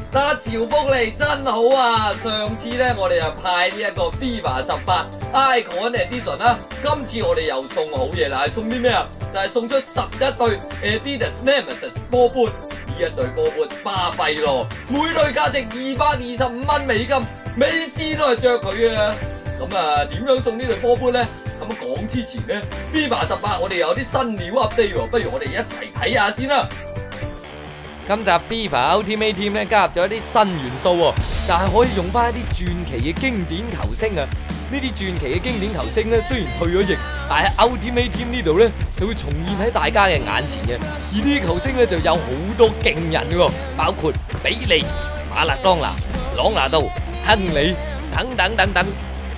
得潮福利真好啊！上次咧我哋就派呢一個 FIFA 18 Icon Edition 啦，今次我哋又送好嘢啦，係送啲咩啊？就係送出11對 Adidas Nemesis 波杯，呢一對波杯巴閉咯，每對價值225蚊美金，美斯都係着佢啊！咁啊，點樣送呢對波杯咧？咁講之前咧 ，FIFA 18我哋有啲新料 update 喎，不如我哋一齊睇下先啦。今集 FIFA Ultimate Team 咧加入咗一啲新元素喎，就係可以用翻一啲傳奇嘅經典球星啊！呢啲傳奇嘅經典球星咧雖然退咗役，但係 Ultimate Team 呢度咧就會重現喺大家嘅眼前嘅。而呢啲球星咧就有好多勁人喎，包括比利、馬勒當拿、朗拿度、亨利等等等等。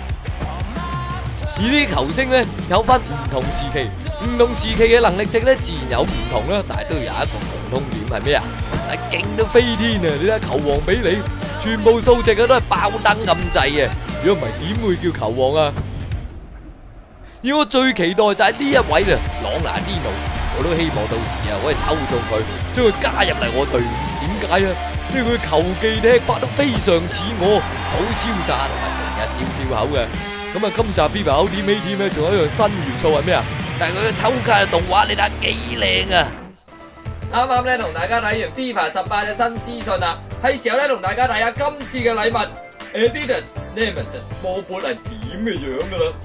而呢啲球星咧有分唔同時期，唔同時期嘅能力值咧自然有唔同啦，但係都有一個共通點係咩啊？就係勁到飛天啊！你睇球王比利，全部數值啊都係爆燈咁滯啊！如果唔係點會叫球王啊？而我最期待就係呢一位啦，朗拿甸奴，我都希望到時啊可以抽中佢，將佢加入嚟我隊伍。點解啊？因為佢球技踢法都非常似我，好瀟灑同埋成日笑笑口嘅。咁啊，今集 FIFA Ultimate Team 咧，仲有一樣新元素係咩啊？就係佢嘅抽卡嘅動畫，你睇下幾靚啊！啱啱咧同大家睇完 FIFA 18嘅新資訊啦，係時候咧同大家睇下今次嘅禮物 Adidas Nemesis 波杯係點嘅樣噶啦。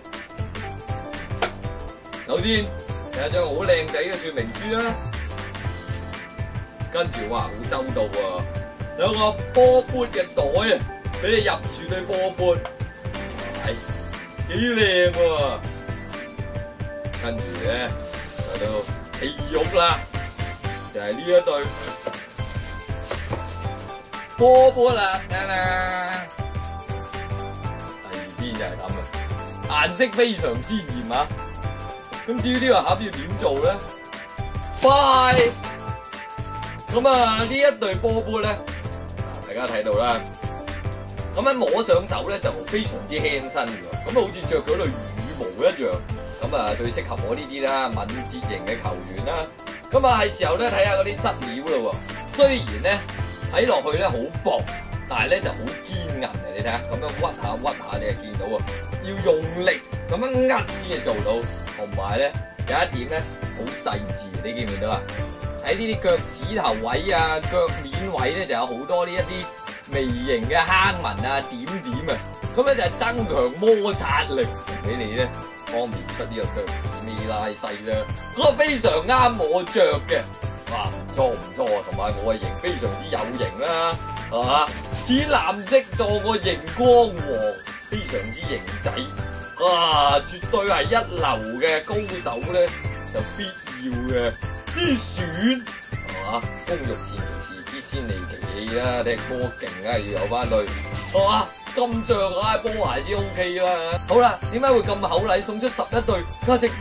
首先有一張好靚仔嘅說明書啦，跟住哇好周到喎，有個波杯嘅袋啊，俾你入住對波杯。幾靚喎，跟住咧嚟到戲肉啦，就係呢一對波波啦，第二邊就係咁啊，顏色非常鮮豔啊！咁至於呢個盒要點做咧？快！咁啊呢一對波波咧，大家睇到啦。咁樣摸上手咧就非常之輕身嘅，咁好似着咗對羽毛一樣，咁啊最適合我呢啲啦敏捷型嘅球員啦。咁啊係時候咧睇下嗰啲質料咯喎，雖然咧睇落去咧好薄，但係咧就好堅韌嘅，你睇下咁樣屈下你就見到啊，要用力咁樣握先至做到，同埋咧有一點咧好細緻，你見唔見到啊？喺呢啲腳趾頭位啊、腳面位咧就有好多呢一啲微型嘅坑紋啊、點啊，咁咧就係增強摩擦力，俾你咧方便出呢個腳趾尾拉細啦。嗰個非常啱我着嘅，哇唔錯啊！同埋我嘅型非常之有型啦，係嘛？淺藍色做個熒光黃，非常之型仔，哇！絕對係一流嘅高手咧，就必要嘅之選，係嘛？工欲善其事，必先利其器啦，踢波勁梗係要有翻對，係嘛？咁着下波鞋先 OK 啦。好啦，點解會咁厚禮送出11對價值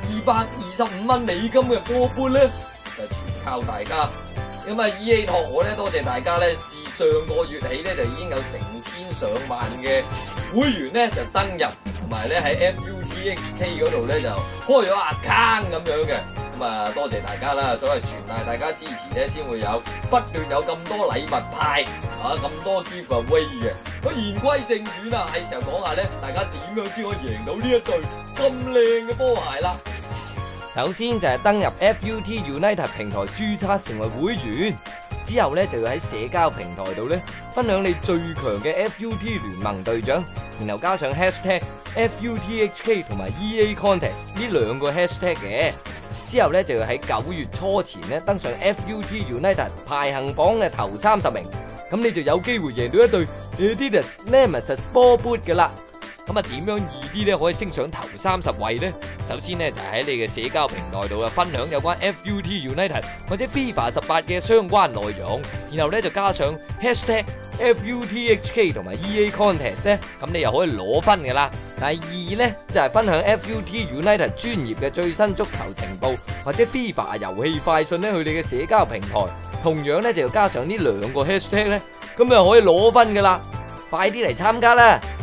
225蚊美金嘅波杯咧？就全靠大家。咁啊 EA 託我咧，多謝大家咧，自上個月起咧就已經有成千上萬嘅會員咧就登入，同埋咧喺 FUTHK 嗰度咧就開咗 account 咁樣嘅。咁啊，多謝大家啦！所謂全賴大家支持咧，先會有不斷有咁多禮物派咁多 giveaway 嘅。咁言歸正傳啦，係時候講下咧，大家點樣先可以贏到呢一對咁靚嘅波鞋啦？首先就係登入 FUT United 平台註冊成為會員，之後咧就要喺社交平台度咧分享你最強嘅 FUT 聯盟隊長，然後加上 #FUTHK 同埋 EA Contest 呢兩個 hashtag 嘅。之後咧就要喺9月初前咧登上 FUT United 排行榜嘅頭30名，咁你就有機會贏到一對 Adidas Nemesis 波杯噶啦。咁啊點樣易啲咧可以升上頭30位呢？首先咧就喺你嘅社交平台度分享有關 FUT United 或者 FIFA 18嘅相關內容，然後咧就加上 #FUTHK 同埋 EA Contest 咧，咁你又可以攞分噶啦。第二咧就係分享 FUT United 專業嘅最新足球情報或者 FIFA 遊戲快訊咧去你嘅社交平台，同樣咧就要加上呢兩個 hashtag 咧，咁就可以攞分噶啦。快啲嚟參加啦！